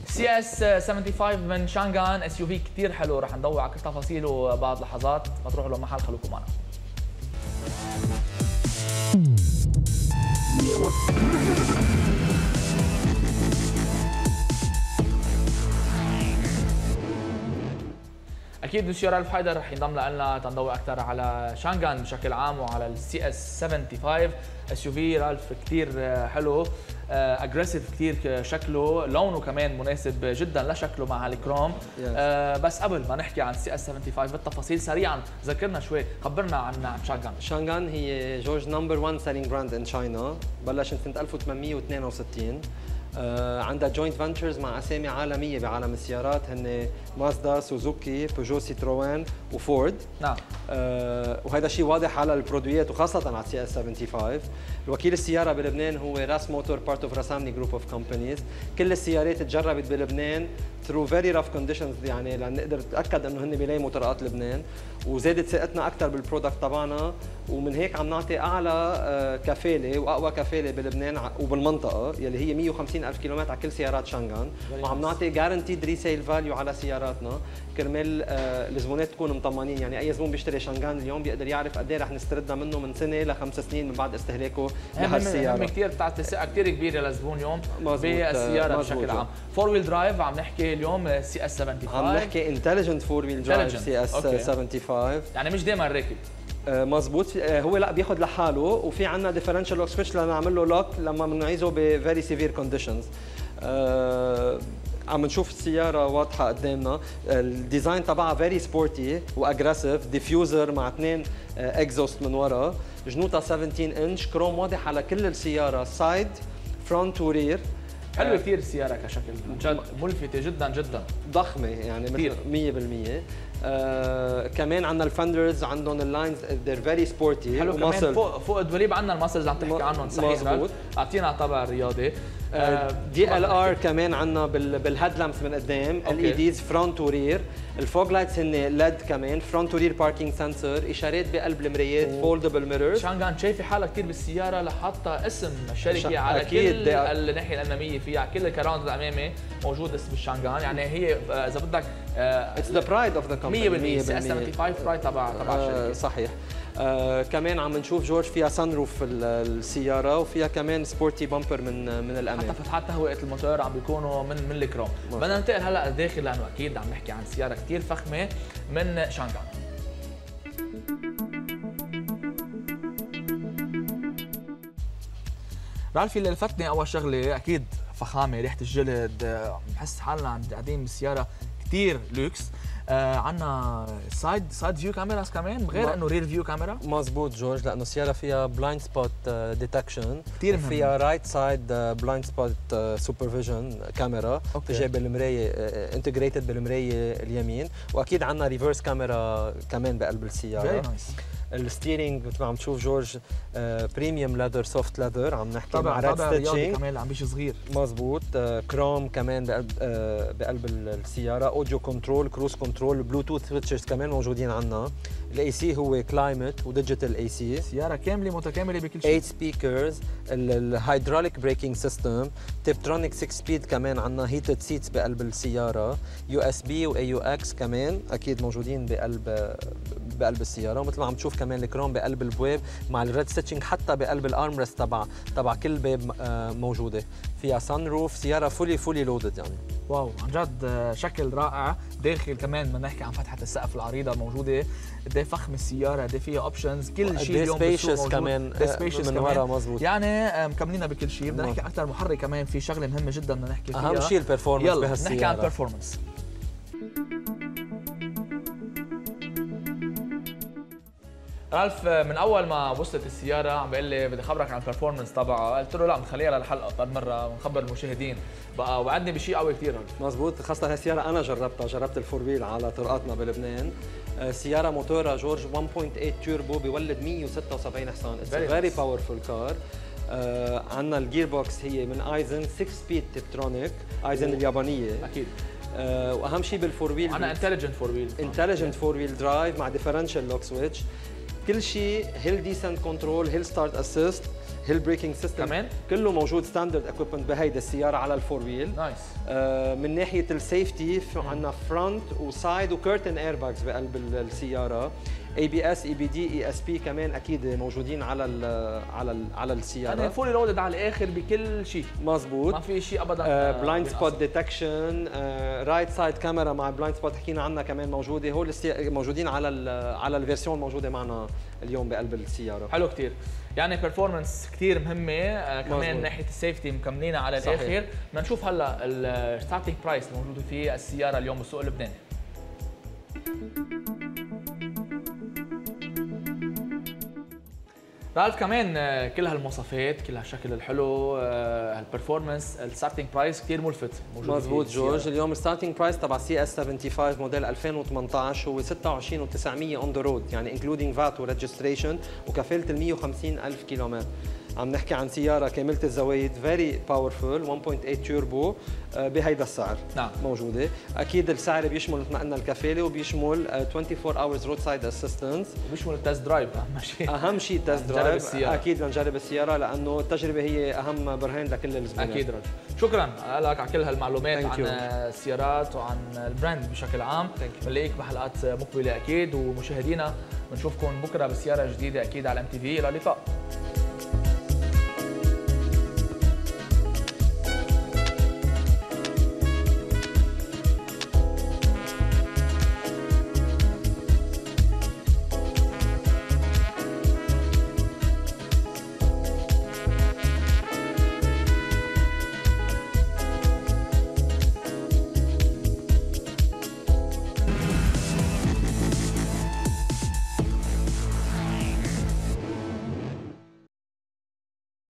سي اس 75 من شانغان، اس يو في كثير حلو، رح نضوي على كل تفاصيله بعد لحظات، ما تروحوا لمحل، خلوكم معنا. اكيد مسيو رالف حيدر رح ينضم لنا تنضوي اكثر على شانغان بشكل عام وعلى السي اس 75 اس يو في. رالف كثير حلو، اجريسيف كثير شكله، لونه كمان مناسب جدا لشكله مع الكروم. بس قبل ما نحكي عن السي اس 75 بالتفاصيل سريعا، ذكرنا شوي، خبرنا عن شانغان. شانغان هي جورج نمبر 1 سيلينج براند ان تشاينا، بلشت سنه 1862. عندها جوينت فنتشرز مع اسامي عالميه بعالم السيارات، هن مازدا، سوزوكي، بيجو، سيتروين وفورد. نعم. وهذا شيء واضح على البرودويات وخاصه على السي اس 75. الوكيل السياره بلبنان هو راس موتور، بارت اوف راسامني جروب اوف كومبانيز. كل السيارات تجربت بلبنان ثرو فيري رف كونديشنز، يعني لنقدر نتاكد انه هن بيلاقوا طرقات لبنان، وزادت ثقتنا اكثر بالبرودكت تبعنا، ومن هيك عم نعطي اعلى كفاله واقوى كفاله بلبنان وبالمنطقه يلي هي 150,000 كيلومتر على كل سيارات شانغان، وعم نعطي جارنتيد ريسيل فاليو على سياراتنا كرمال الزبونات تكونوا مطمنين. يعني اي زبون بيشتري شانغان اليوم بيقدر يعرف قد ايه رح نستردها منه من سنه ل5 سنين من بعد استهلاكه لهالسياره. هم كثير بتعطي ثقه كثير كبيره للزبون اليوم بالسياره بشكل عام. 4 ويل درايف عم نحكي اليوم سي اس 75، عم نحكي انتليجنت 4 ويل درايف سي اس 75، يعني مش دائما راكب. مزبوط. هو لا بياخذ لحاله، وفي عندنا ديفرنشال لوك سويتش لنعمل له لوك لما بنعيزه بفيري سيفير كونديشنز. عم نشوف السيارة واضحة قدامنا، الديزاين تبعها فيري سبورتي واجريسيف، ديفيوزر مع 2 اكزوست من ورا، جنوطها 17 انش، كروم واضح على كل السيارة، سايد فرونت ورير. حلوه كثير السياره كشكل، جد ملفته جدا جدا، ضخمه يعني مثل 100%. كمان عندنا الفندرز، عندهم اللاينز ذير فيري سبورتي، حلو. كمان فوق الدوليب عندنا الماسلز عم تحكي عنهم، صحيح؟ اعطينا طابع رياضي. دي ال ار كمان عندنا بالهيد لامبس من قدام، ال اي ديز فرونت ورير، الفوج لايتس هن ليد كمان، فرونت ورير باركينج سنسور، اشارات بقلب المرايات، فولدبل ميرورز. شانغان شايفه حالها كثير بالسياره لحتى اسم الشركه على كل الناحيه الاماميه فيها، كل الكراونز الامامي موجود اسم الشانغان، يعني هي اذا بدك اتس ذا برايد اوف ذا كومباني 100%. سي اس 75 برايد تبع الشركه. صحيح. كمان عم نشوف جورج فيها سان روف السياره، وفيها كمان سبورتي بامبر من الامام، حتى فتحات تهوئه الموتور عم بيكونوا من الكروم. بدنا ننتقل هلا للداخل لانه اكيد عم نحكي عن سياره كثير فخمه من شانغان. رالفي، اللي لفتني اول شغله اكيد فخامه، ريحه الجلد، بحس حالنا قاعدين بسياره كثير لوكس. عندنا سايد فيو كاميراز كمان، غير انه رير فيو كاميرا. مزبوط جورج، لانه السياره فيها بلايند سبوت ديتكشن، كثير فيها رايت سايد بلايند سبوت سوبرفيجن كاميرا بتجي بالمرايه، انتجريتد بالمرايه اليمين، واكيد عندنا ريفرس كاميرا كمان بقلب السياره. فيري نايس. الستيرنج مثل ما عم تشوف جورج بريميوم ليذر، سوفت ليذر، عم نحكي مع ريد ستيتشنج كمان عم بيجي صغير. مزبوط. كروم كمان بقلب السياره، اوديو كنترول، كروز كنترول، بلوتوث سويتشز كمان موجودين عندنا. الاي سي هو كلايمت وديجيتال اي سي، سياره كامله متكامله بكل شيء. 8 سبيكرز، الهيدروليك بريكنج سيستم، تيبترونيك 6 سبيد كمان عندنا، هيتد سيتس بقلب السياره، يو اس بي واي يو اكس كمان اكيد موجودين بقلب السياره، ومثل ما عم تشوف كمان الكروم بقلب البواب مع الريد ستيتشنج، حتى بقلب الارمرست تبع كل باب موجوده. فيها سان روف، سياره فولي لودد يعني. واو، عن جد شكل رائع. داخل كمان بدنا نحكي عن فتحه السقف العريضه موجوده، قد ايه فخم السياره، قد ايه فيها اوبشنز، كل شيء اليوم بالسوق موجود كمان من ورا. مزبوط، يعني مكملين بكل شيء. بدنا نحكي اكثر محرك كمان، في شغله مهمه جدا بدنا نحكي فيها، اهم شيء البرفورمانس بهالسياره. نحكي عن البرفورمانس. رالف، من اول ما وصلت السياره عم بيقول لي بدي اخبرك عن البرفورمانس تبعها، قلت له لا بنخليها للحلقه بعد مره ونخبر المشاهدين، بقى وعدني بشيء قوي كثير. مزبوط، خاصه هالسياره انا جربت الفور ويل على طرقاتنا بلبنان. سياره موتورها جورج 1.8 توربو، بيولد 176 حصان، اتس فيري باورفول كار. عندنا الجير بوكس هي من ايزن 6 سبيد تيبترونيك، ايزن اليابانيه اكيد. واهم شيء بالفور ويل عندنا انتليجنت فور ويل درايف مع ديفرنشال لوك سويتش، كل شيء هيل ديسنت كنترول، هيل ستارت اسيست، هيل بريكنج سيستم كمان كله موجود ستاندرد اكويبمنت بهيدي السياره على الفور ويل. نايس. من ناحيه السيفتي عندنا فرونت وسايد وكيرتن اير باجز بقلب السياره. اي بي اس، اي بي دي، اي اس بي كمان اكيد موجودين على السياره. يعني فولي لودد على الاخر بكل شيء. مزبوط، ما في شيء ابدا. بلايند سبوت ديتكشن، رايت سايد كاميرا مع بلايند سبوت حكينا عنها كمان موجوده. هول موجودين على الفيرسيون الموجوده معنا اليوم بقلب السياره. حلو كثير. يعني بيرفورمانس كثير مهمه. كمان من ناحيه السيفتي مكملينها على الاخر. بدنا نشوف هلا الستارتنج برايس الموجوده في السياره اليوم بالسوق اللبناني. رالف، كمان كل هالمواصفات، كل هالشكل الحلو، هالبرفورمانس، الستارتنج برايس كثير ملفت موجود. مزبوط جورج. اليوم الستارتنج برايس تبع سي اس 75 موديل 2018 هو 26,900 اون ذا رود، يعني انكلودينج فات وريجستريشن وكفاله ال 150,000 كيلومتر. عم نحكي عن سياره كامله الزوايد فيري باورفول 1.8 توربو بهيدا السعر. نعم. موجوده. اكيد السعر بيشمل مثل ما قلنا الكفاله وبيشمل 24 اورز رود سايد اسيستنس وبيشمل التست درايف. اهم شيء التست درايف. اكيد لنجرب السياره لانه التجربه هي اهم برهان لكل الزبائن. اكيد رجل. شكرا لك على كل هالمعلومات عن السيارات وعن البراند بشكل عام. بنلاقيك بحلقات مقبله اكيد، ومشاهدينا بنشوفكم بكره بسياره جديده اكيد على MTV. الى اللقاء.